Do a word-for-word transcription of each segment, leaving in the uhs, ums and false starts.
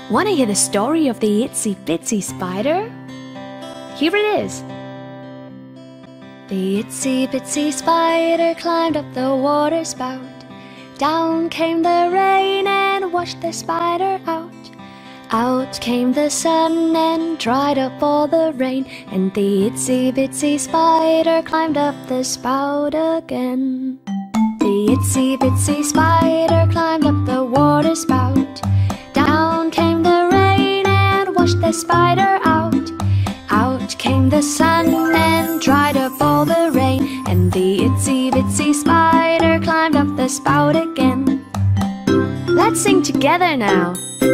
Want to hear the story of the itsy bitsy spider? Here it is. The itsy bitsy spider climbed up the water spout. Down came the rain and washed the spider out. Out came the sun and dried up all the rain, and the itsy bitsy spider climbed up the spout again. The itsy bitsy spider climbed up the water spout. Down came the rain and washed the spider out. Out came the sun and dried up all the rain, and the itsy bitsy spider climbed up the spout again. Let's sing together now.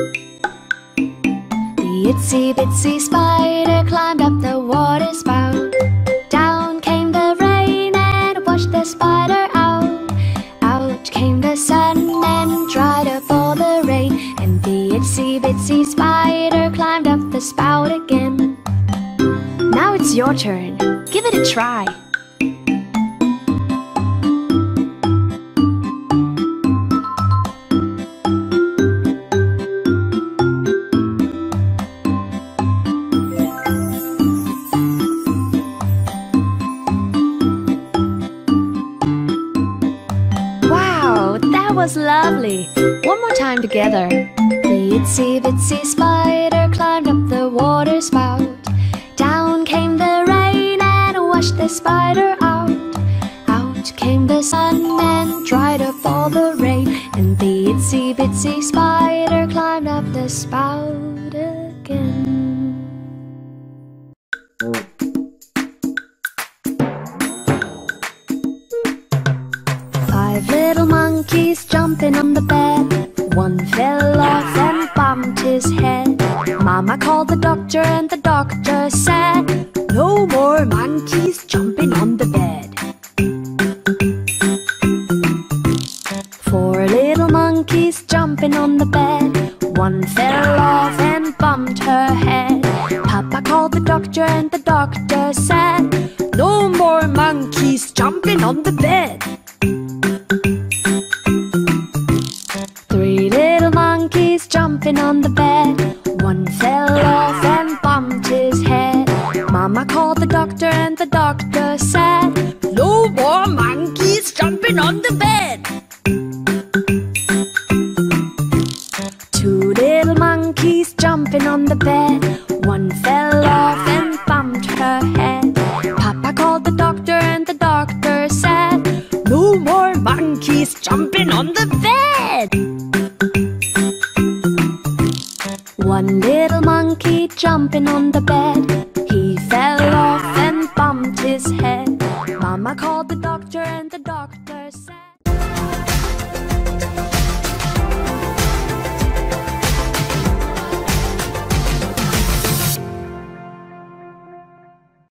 The itsy bitsy spider climbed up the water spout. Down came the rain and washed the spider out. Out came the sun and dried up all the rain, and the itsy bitsy spider climbed up the spout again. Now it's your turn. Give it a try. Wow, that was lovely. One more time together. The itsy bitsy spider climbed up the water spout. Down came the rain and washed the spider out. Out came the sun and dried up all the rain, and the itsy bitsy spider climbed up the spout again. Five little monkeys jumping on the bed. One fell off and bumped his head. Mama called the doctor and the doctor said, "No more monkeys jumping on the bed." Four little monkeys jumping on the bed. One fell off and bumped her head. Papa called the doctor and the doctor said, "No more monkeys jumping on the bed." Three little monkeys jumping on the bed. One fell off and bumped his head. Mama called the doctor and the doctor said, "No more monkeys jumping on the bed." Two little monkeys jumping on the bed. One fell off and bumped her head. Papa called the doctor and the doctor said, "No more monkeys jumping on the bed." One little monkey jumping on the bed.